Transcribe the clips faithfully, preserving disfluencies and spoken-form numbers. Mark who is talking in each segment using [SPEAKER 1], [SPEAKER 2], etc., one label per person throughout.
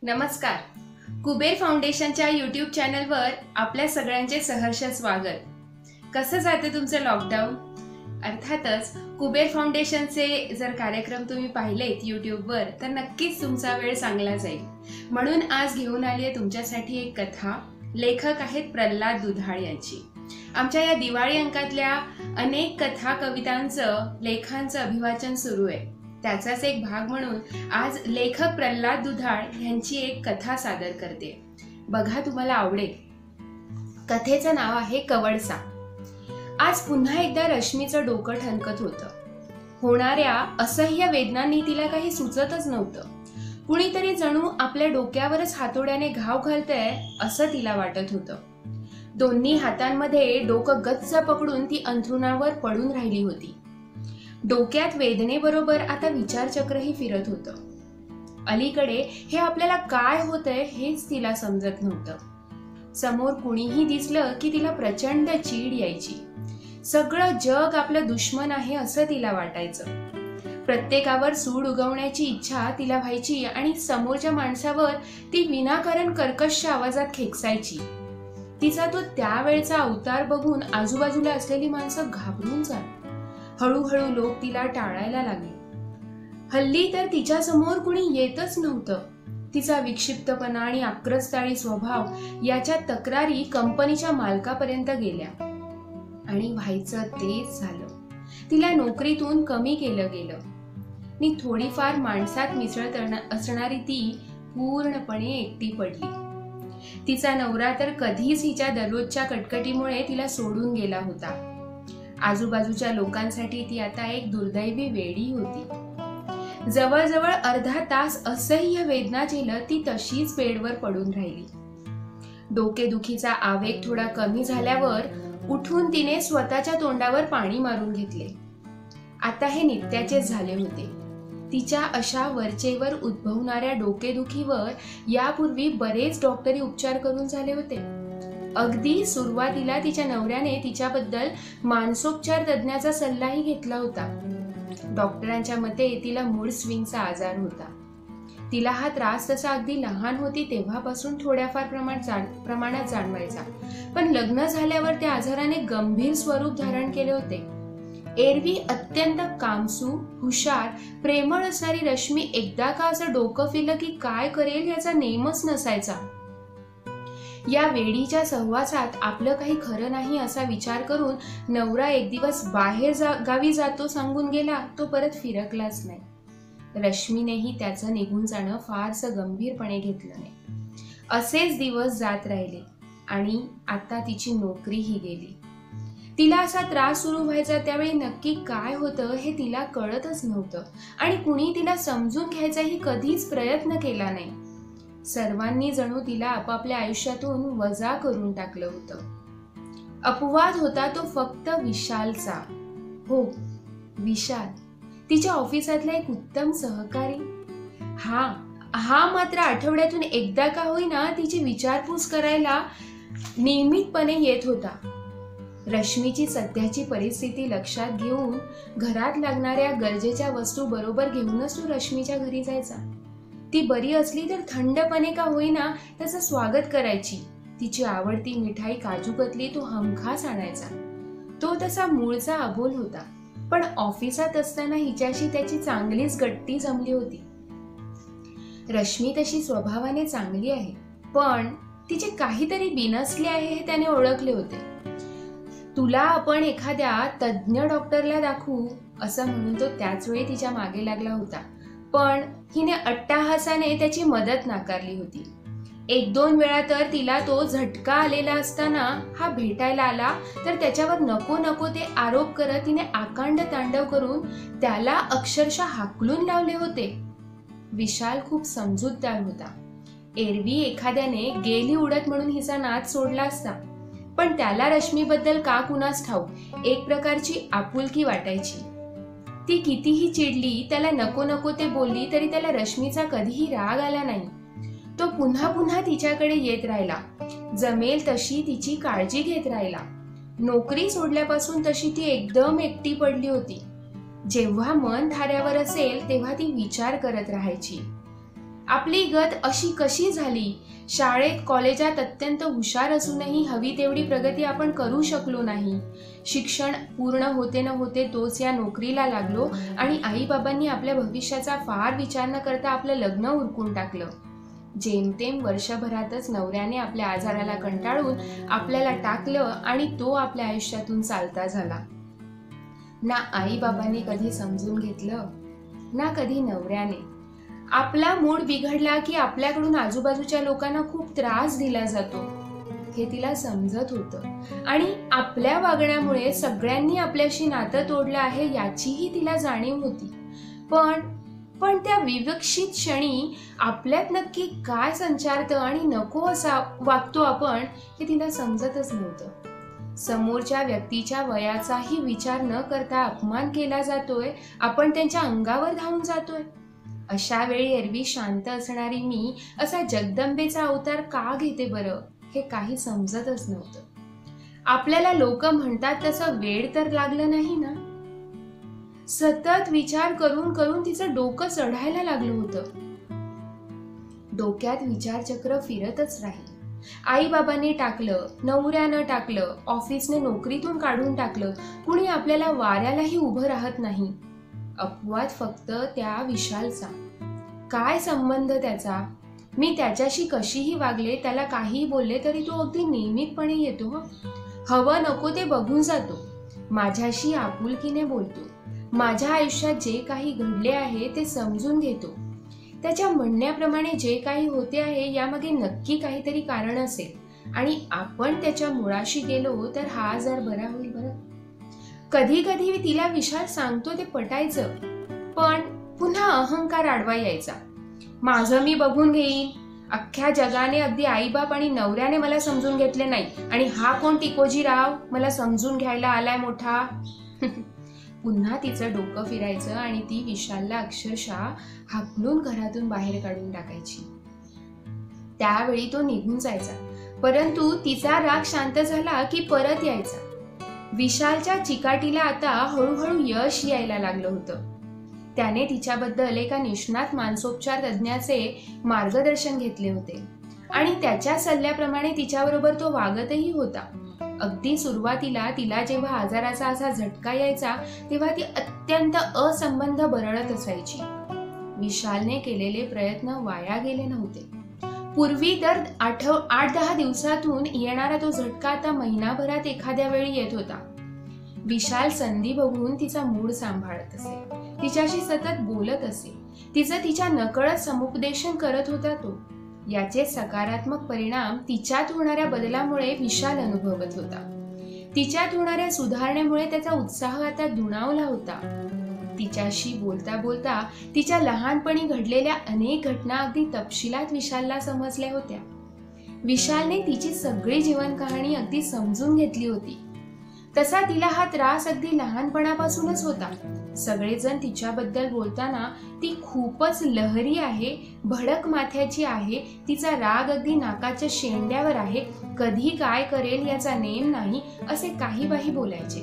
[SPEAKER 1] नमस्कार. कुबेर फाउंडेशनच्या यूट्यूब चॅनलवर आपल्या सगळ्यांचे सहर्ष स्वागत. कसं जातं तुमचं लॉकडाऊन? अर्थातच कुबेर फाउंडेशनचे जर कार्यक्रम तुम्ही पाहिलेत यूट्यूबवर तर नक्कीच तुमचा वेळ चांगला जाईल. म्हणून आज घेऊन आली आहे तुमच्यासाठी एक कथा. लेखक आहेत प्रल्हाद दुधाळ यांची. आमच्या या दिवाळी अंकातल्या अनेक कथा कवितांचं लेखांचं अभिवाचन सुरू आहे. त्याचाच एक भाग म्हणून आज लेखक प्रल्हाद दुधाळ यांची एक कथा सादर करते. बघा, तुम्हाला आवडेल. कथेचं नाव आहे कवडसा. आज पुन्हा एकदा रश्मीचं डोकं ठणकत होतं. होणाऱ्या असह्य वेदनांनी तिला काही सुचतच नव्हतं. कुणीतरी जणू आपल्या डोक्यावरच हातोड्याने घाव घालतंय असं तिला वाटत होतं. दोन्ही हातांमध्ये डोकं गच्च पकडून ती अंथरुणावर पडून राहिली होती. डोक्यात वेदनेबरोबर आता विचारचक्रही फिरत होतं. अलीकडे हे आपल्याला काय होतंय हेच तिला समजत नव्हतं. समोर कुणीही दिसलं की तिला प्रचंड चीड यायची. सगळं जग आपलं दुश्मन आहे असं तिला वाटायचं. प्रत्येकावर सूड उगवण्याची इच्छा तिला व्हायची आणि समोरच्या माणसावर ती विनाकारण कर्कश आवाजात खेकसायची. तिचा तो त्यावेळचा अवतार बघून आजूबाजूला असलेली माणसं घाबरून जात. हळूहळू लोक तिला टाळायला लागले. हल्ली तर तिच्या समोर कुणी येतच नव्हतं. तिचा विक्षिप्तपणा आणि आक्रस्ताळी स्वभाव याच्या तक्रारी कंपनीच्या मालकापर्यंत गेल्या आणि व्हायचं तेच झालं. तिला नोकरीतून कमी केलं गेलं आणि थोडीफार माणसात मिसळत असणारी ती पूर्णपणे एकटी पडली. तिचा नवरा तर कधीच हिच्या दररोजच्या कटकटीमुळे तिला सोडून गेला होता. आजूबाजूच्या लोकांसाठी ती आता एक दुर्दैवी वेडी होती. जवळजवळ अर्धा तास असह्य वेदना झेलत ती तशीच बेडवर पडून राहिली. डोकेदुखीचा आवेग थोडा कमी झाल्यावर उठून तिने स्वतःच्या तोंडावर पाणी मारून घेतले. आता हे नित्याचेच झाले होते. तिच्या अशा वरचेवर उद्भवणाऱ्या डोकेदुखीवर यापूर्वी बरेच डॉक्टरी उपचार करून झाले होते. अगदी सुरुवातीला तिच्या नवऱ्याने तिच्याबद्दल मानसोपचार तज्ञाचा सल्लाही घेतला होता. डॉक्टरांच्या मते तिला मूड स्विंगचा आजार होता. तिला हा त्रास तसा अगदी लहान होती तेव्हापासून थोड्याफार प्रमाणात जाणवायचा, पण लग्न झाल्यावर त्या आजाराने गंभीर स्वरूप धारण केले होते. एरवी अत्यंत कामसू, हुशार, प्रेमळ असणारी रश्मी एकदा का असं डोकं फिरलं की काय करेल याचा नेमच नसायचा. या वेडीच्या सहवासात आपलं काही खरं नाही असा विचार करून नवरा एक दिवस बाहेर जा, गावी जातो सांगून गेला तो परत फिरकलाच नाही. रश्मीनेही त्याचं निघून जाणं फारसं गंभीरपणे घेतलं नाही. असेच दिवस जात राहिले आणि आता तिची नोकरीही गेली. तिला असा त्रास सुरू व्हायचा त्यावेळी नक्की काय होतं हे तिला कळतच नव्हतं आणि कुणी तिला समजून घ्यायचाही कधीच प्रयत्न केला नाही. सर्वांनी जणू तिला आपापल्या आयुष्यातून वजा करून टाकलं होतं. अपवाद होता तो फक्त विशालचा. हो, विशाल, तिच्या ऑफिसातला एक उत्तम सहकारी. हा हा मात्र आठवड्यातून एकदा का होईना तिची विचारपूस करायला नियमितपणे येत होता. रश्मीची सध्याची परिस्थिती लक्षात घेऊन घरात लागणाऱ्या गरजेच्या वस्तू बरोबर घेऊनच तो रश्मीच्या घरी जायचा. ती बरी असली तर थंडपणे का होईना त्याचं स्वागत करायची. तिची आवडती मिठाई काजू कतली तो हमखास आणायचा. तो तसा मूळचा अबोल होता, पण ऑफिसात असताना हिच्याशी त्याची चांगलीच गट्टी जमली होती. रश्मी तशी स्वभावाने चांगली आहे, पण तिचे काहीतरी बिनसले आहे हे त्याने ओळखले होते. तुला आपण एखाद्या तज्ञ डॉक्टरला दाखवू असं म्हणून तो त्याच वेळी तिच्या मागे लागला होता, पण हिने अट्टाहासाने त्याची मदत नाकारली होती. एक दोन वेळा तर तिला तो झटका आलेला असताना हा भेटायला आला तर त्याच्यावर नको नको ते आरोप करत तिने आकांड तांडव करून त्याला अक्षरशः हाकलून लावले होते. विशाल खूप समजूतदार होता. एरवी एखाद्याने गेली उडत म्हणून हिचा नाद सोडला असता, पण त्याला रश्मीबद्दल का कुणास ठाऊक एक प्रकारची आपुलकी वाटायची. ती कितीही चिडली, त्याला नको नको ते बोलली तरी त्याला रश्मीचा कधीही राग आला नाही. तो पुन्हा पुन्हा तिच्याकडे येत राहिला. जमेल तशी तिची काळजी घेत राहिला. नोकरी सोडल्यापासून तशी ती एकदम एकटी पडली होती. जेव्हा मन धाऱ्यावर असेल तेव्हा ती विचार करत राहायची. आपली गत अशी कशी झाली? शाळेत कॉलेजात अत्यंत हुशार असूनही हवी तेवढी प्रगती आपण करू शकलो नाही. शिक्षण पूर्ण होते न होते तोच या नोकरीला लागलो आणि आई बाबांनी आपल्या भविष्याचा फार विचार न करता आपलं लग्न उरकून टाकलं. जेमतेम वर्षभरातच नवऱ्याने आपल्या आजाराला कंटाळून आपल्याला टाकलं आणि तो आपल्या आयुष्यातून चालता झाला. ना आई बाबांनी कधी समजून घेतलं ना कधी नवऱ्याने. आपला मूड बिघडला की आपल्याकडून आजूबाजूच्या लोकांना खूप त्रास दिला जातो हे तिला समजत होतं आणि आपल्या वागण्यामुळे सगळ्यांनी आपल्याशी नातं तोडलं आहे याचीही तिला जाणीव होती. पण पण त्या विवक्षित क्षणी आपल्यात नक्की काय संचारतं आणि नको असा वागतो आपण हे तिला समजतच नव्हतं. समोरच्या व्यक्तीच्या वयाचाही विचार न करता अपमान केला जातोय, आपण त्यांच्या अंगावर धावून जातोय. अशा वेळी एरवी शांत असणारी मी असा जगदंबेचा अवतार का घेते बरं हे काही समजतच नव्हतं. आपल्याला लोक म्हणतात तसं वेड तर लागलं नाही ना. सतत विचार करून करून तिचं डोकं चढायला लागलं होतं. डोक्यात विचारचक्र फिरतच राहील. आई बाबांनी टाकलं, नवऱ्यानं टाकलं, ऑफिसने नोकरीतून काढून टाकलं, कुणी आपल्याला वाऱ्यालाही उभं राहत नाही. अपवाद फक्त त्या विशालचा. काय संबंध त्याचा? मी त्याच्याशी कशीही वागले, त्याला काहीही बोलले तरी तो अगदी नियमितपणे येतो. हवं नको ते बघून जातो. माझ्याशी आपुलकीने बोलतो. माझ्या आयुष्यात जे काही घडले आहे ते समजून घेतो. त्याच्या म्हणण्याप्रमाणे जे काही होते आहे यामागे नक्की काहीतरी कारण असेल आणि आपण त्याच्या मुळाशी गेलो तर हा आजार बरा होईल बरं. कधी कधी तिला विशाल सांगतो ते पटायचं, पण पुन्हा अहंकार आडवा यायचा. माझं मी बघून घेईन. अख्ख्या जगाने अगदी आईबाप आणि नवऱ्याने मला समजून घेतले नाही आणि हा कोण तिकोजीराव मला समजून घ्यायला आलाय मोठा. पुन्हा तिचं डोकं फिरायचं आणि ती विशालला अक्षरशः हाकलून घरातून बाहेर काढून टाकायची. त्यावेळी तो निघून जायचा, परंतु तिचा राग शांत झाला की परत यायचा. विशालच्या चिकाटीला आता हळूहळू यश यायला लागलं होतं. त्याने तिच्याबद्दल एका निष्णात मानसोपचार तज्ज्ञाचे मार्गदर्शन घेतले होते आणि त्याच्या सल्ल्याप्रमाणे तिच्याबरोबर तो वागतही होता. अगदी सुरुवातीला तिला जेव्हा आजाराचा असा झटका यायचा तेव्हा ती अत्यंत असंबंध बरळत असायची. विशालने केलेले प्रयत्न वाया गेले नव्हते. पूर्वी दर आठव आठ दहा दिवसातून येणारा तो झटका आता महिनाभरात एखाद्या वेळी येत होता. विशाल संधी बघून तिचा मूड सांभाळत असे, तिच्याशी सतत बोलत असे, तिचं तिच्या नकळत समुपदेशन करत होता तो. याचे सकारात्मक परिणाम तिच्यात होणाऱ्या बदलामुळे विशाल अनुभवत होता. तिच्यात होणाऱ्या सुधारणेमुळे त्याचा उत्साह आता दुणावला होता. तिच्याशी बोलता बोलता तिच्या लहानपणी घडलेल्या अनेक घटना अगदी तपशिलात विशालला समजल्या होत्या. विशालने तिची सगळी जीवन कहाणी अगदी समजून घेतली होती. तसा तिला हा त्रास अगदी लहानपणापासूनच होता. सगळेजण तिच्याबद्दल बोलताना ती खूपच लहरी आहे, भडक माथ्याची आहे, तिचा राग अगदी नाकाच्या शेंड्यावर आहे, कधी काय करेल याचा नेम नाही, असे काही बाही बोलायचे.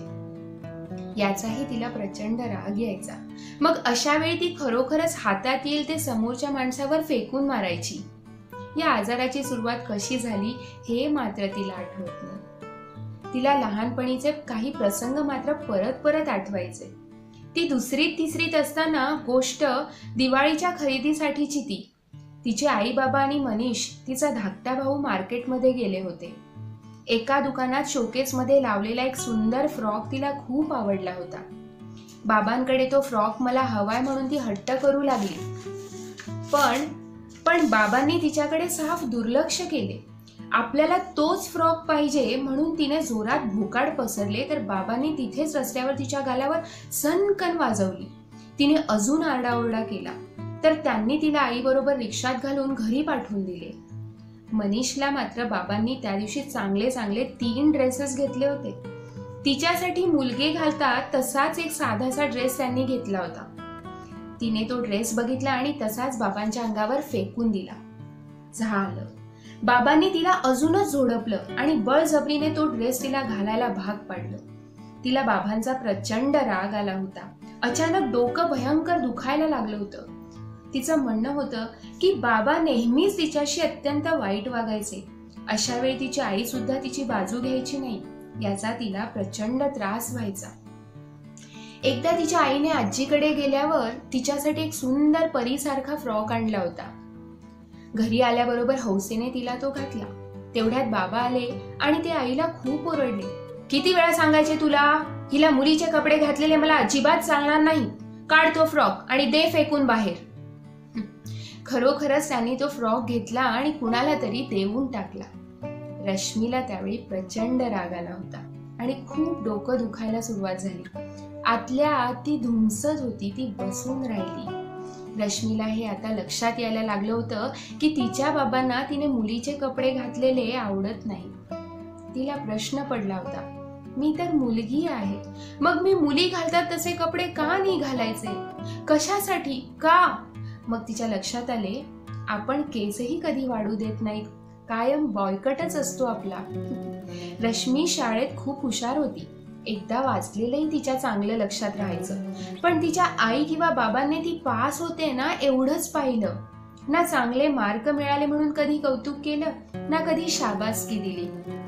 [SPEAKER 1] याचाही तिला प्रचंड राग यायचा. मग अशा वेळी ती खरोखरच हातात येईल ते समोरच्या माणसावर फेकून मारायची. या आजाराची सुरुवात कशी झाली हे मात्र तिला आठवत नाही. तिला लहानपणीचे काही प्रसंग मात्र परत परत आठवायचे. ती दुसरीत तिसरीत असताना गोष्ट दिवाळीच्या खरेदीसाठीची ती. तिचे आई बाबा आणि मनीष तिचा धाकटा भाऊ मार्केटमध्ये गेले होते. एका दुकानात शोकेसमध्ये लावलेला एक सुंदर फ्रॉक तिला खूप आवडला होता. बाबांकडे तो फ्रॉक मला हवाय म्हणून ती हट्ट करू लागली, पण पण बाबांनी तिच्याकडे साफ दुर्लक्ष केले. आपल्याला तोच फ्रॉक पाहिजे म्हणून तिने जोरात भोकाड पसरले तर बाबांनी तिथेच रस्त्यावर तिच्या गालावर सनकन वाजवली. तिने अजून आरडाओरडा केला तर त्यांनी तिला आई बरोबर रिक्षात घालून घरी पाठवून दिले. मनीषला मात्र बाबांनी त्या दिवशी चांगले चांगले तीन ड्रेसेस घेतले होते. तिच्यासाठी मुलगे घालतात तसाच एक साधासा ड्रेस त्यांनी घेतला होता. तिने तो ड्रेस बघितला आणि तसाच बाबांच्या अंगावर फेकून दिला. झालं. बाबांनी तिला अजूनच झोडपलं आणि बळजबरीने तो ड्रेस तिला घालायला भाग पाडलं. तिला बाबांचा प्रचंड राग आला होता. अचानक डोकं भयंकर दुखायला लागलं होतं. तिचं म्हणणं होतं की बाबा नेहमीच तिच्याशी अत्यंत वाईट वागायचे. अशा वेळी तिची आई सुद्धा तिची बाजू घ्यायची नाही, याचा तिला प्रचंड त्रास व्हायचा. एकदा तिच्या आईने आजीकडे गेल्यावर तिच्यासाठी एक सुंदर परीसारखा फ्रॉक आणला होता. घरी आल्याबरोबर हौसेने तिला तो घातला. तेवढ्यात बाबा आले आणि ते आईला खूप ओरडले. किती वेळा सांगायचे तुला, हिला मुलीचे कपडे घातलेले मला अजिबात चालणार नाही. काढ तो फ्रॉक आणि दे फेकून बाहेर. खरोखरच त्यांनी तो फ्रॉक घेतला आणि कुणाला तरी देऊन टाकला. रश्मीला त्यावेळी प्रचंड राग आला होता आणि खूप डोकं दुखायला सुरुवात झाली. आतल्या आत ती धुमसत होती, ती बसून राहिली. रश्मीला हे आता लक्षात यायला लागलं होतं की तिच्या बाबांना तिने मुलीचे कपडे घातलेले आवडत नाही. तिला प्रश्न पडला होता, मी तर मुलगी आहे, मग मी मुली घालतात तसे कपडे का नाही घालायचे? कशासाठी? का? मग तिच्या लक्षात आले, आपण केसही कधी वाढू देत नाहीत, कायम बॉयकटच असतो आपला. रश्मी शाळेत खूप हुशार होती. एकदा वाचलेलंही तिच्या चांगलं लक्षात राहायचं. पण तिच्या आई किंवा बाबांनी ती पास होते ना एवढंच पाहिलं. ना चांगले मार्क मिळाले म्हणून कधी कौतुक केलं, ना कधी शाबासकी दिली.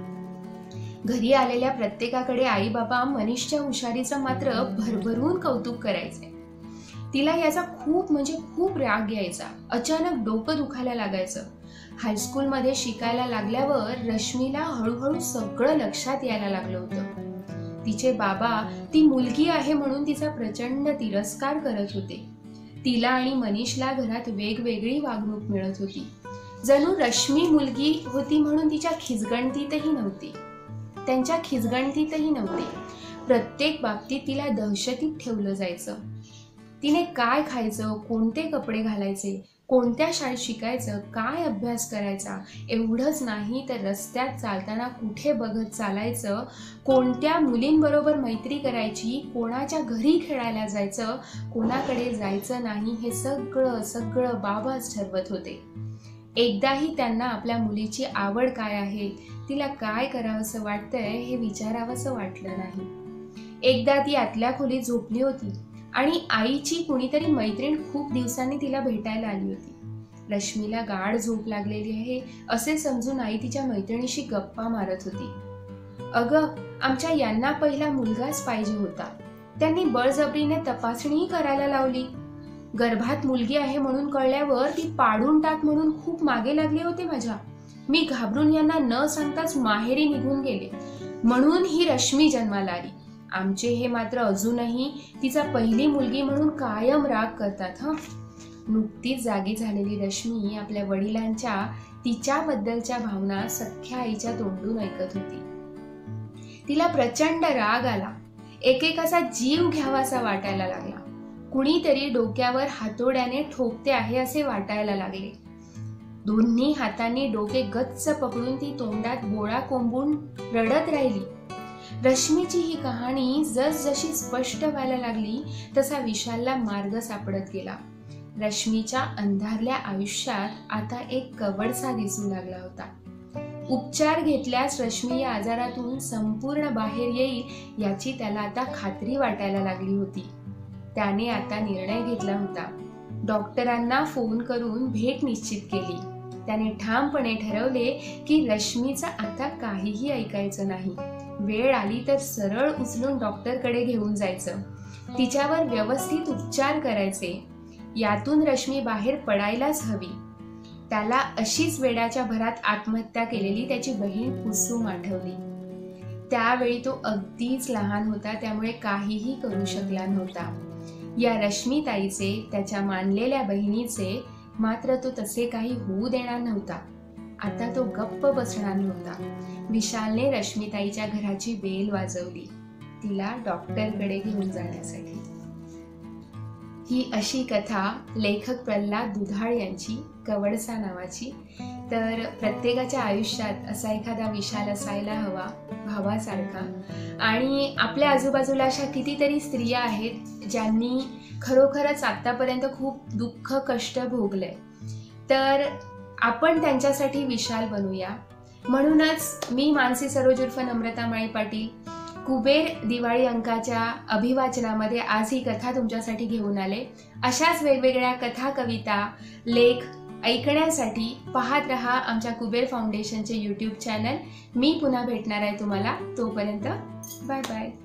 [SPEAKER 1] घरी आलेल्या प्रत्येकाकडे आई बाबा मनीषच्या हुशारीचं मात्र भरभरून कौतुक करायचे. तिला याचा खूप म्हणजे खूप राग यायचा. अचानक डोकं दुखायला लागायचं. हायस्कूलमध्ये शिकायला लागल्यावर रश्मीला हळूहळू सगळं लक्षात यायला लागलं होतं. तिचे बाबा ती मुलगी आहे म्हणून तिचा प्रचंड तिरस्कार करत होते. तिला आणि मनीषला घरात वेगवेगळी वागणूक मिळत होती. जणू रश्मी मुलगी होती म्हणून तिच्या खिजगणतीतही नव्हती त्यांच्या खिजगणतीतही नव्हती. प्रत्येक बाबतीत तिला दहशतीत ठेवलं जायचं. तिने काय खायचं, कोणते कपडे घालायचे, कोणत्या शाळेत शिकायचं, काय अभ्यास करायचा एवढंच नाही तर रस्त्यात चालताना कुठे बघत चालायचं, कोणत्या मुलींबरोबर मैत्री करायची, कोणाच्या घरी खेळायला जायचं, कोणाकडे जायचं नाही, हे सगळं सगळं बाबाच ठरवत होते. एकदाही त्यांना आपल्या मुलीची आवड काय आहे, तिला काय करावंसं वाटतंय हे विचारावंसं वाटलं नाही. एकदा ती आतल्या खोलीत झोपली होती आणि आईची कुणीतरी मैत्रीण खूप दिवसांनी तिला भेटायला आली होती. रश्मीला गाढ झोप लागलेली आहे असे समजून आई तिच्या मैत्रिणीशी गप्पा मारत होती. अगं, आमच्या यांना पहिला मुलगाच पाहिजे होता. त्यांनी बळजबरीने तपासणीही करायला लावली. गर्भात मुलगी आहे म्हणून कळल्यावर ती पाडून टाक म्हणून खूप मागे लागले होते माझ्या. मी घाबरून यांना न सांगताच माहेरी निघून गेले. म्हणून ही रश्मी जन्माला आली. आमचे हे मात्र अजूनही तिचा पहिली मुलगी म्हणून कायम राग करतात. हं नुकतीच जागी झालेली रश्मी आपल्या वडिलांच्या तिच्याबद्दलच्या भावना सख्या आईच्या तोंडून ऐकत होती. तिला प्रचंड राग आला. एकेकाचा जीव घ्यावासा वाटायला लागला. कुणीतरी डोक्यावर हातोड्याने ठोकते आहे असे वाटायला लागले. दोन्ही हातांनी डोके गच्च पकडून ती तोंडात गोळा कोंबून रडत राहिली. रश्मीची ही कहाणी जसजशी स्पष्ट व्हायला लागली तसा विशालला मार्ग सापडत गेला. रश्मीच्या अंधारल्या आयुष्यात आता एक कवडसा दिसू लागला होता. उपचार घेतल्यास रश्मी या आजारातून संपूर्ण बाहेर येईल याची त्याला आता खात्री वाटायला लागली होती. त्याने आता निर्णय घेतला होता. डॉक्टरांना फोन करून भेट निश्चित केली. त्याने ठामपणे ठरवले की रश्मीचं आता काहीही ऐकायचं नाही. वेळ आली तर सरळ उचलून डॉक्टरकडे घेऊन जायचं. तिच्यावर व्यवस्थित उपचार करायचे. यातून रश्मी बाहेर पडायलाच हवी. त्याला अशीच वेड्याच्या भरात आत्महत्या केलेली त्याची बहीण कुसुम आठवली. त्यावेळी तो अगदीच लहान होता, त्यामुळे काहीही करू शकला नव्हता. या रश्मीताईचे, त्याच्या मानलेल्या बहिणीचे मात्र तो तसे काही होऊ देणार नव्हता. आता तो गप्प बसणार नव्हता. विशालने रश्मीताईच्या घराची बेल वाजवली, तिला डॉक्टरकडे घेऊन जाण्यासाठी. ही अशी कथा लेखक प्रल्हाद दुधाळ यांची, कवडसा नावाची. तर प्रत्येकाच्या आयुष्यात असा एखादा विशाल असायला हवा, भावासारखा. आणि आपल्या आजूबाजूला अशा कितीतरी स्त्रिया आहेत ज्यांनी खरोखरच आतापर्यंत खूप दुःख कष्ट भोगले. तर आपण त्यांच्यासाठी विशाल बनूया. म्हणूनच मी मानसी सरोज उर्फ नम्रता माळी पाटील कुबेर दिवाळी अंकाच्या अभिवाचनामध्ये आज ही कथा तुमच्यासाठी घेऊन आले। अशाच वेगवेगळ्या कथा, कविता, लेख ऐकण्यासाठी पाहत रहा आमच्या कुबेर फाउंडेशनचे यूट्यूब चॅनल। मी पुन्हा भेटणार आहे तुम्हाला, तोपर्यंत बाय बाय।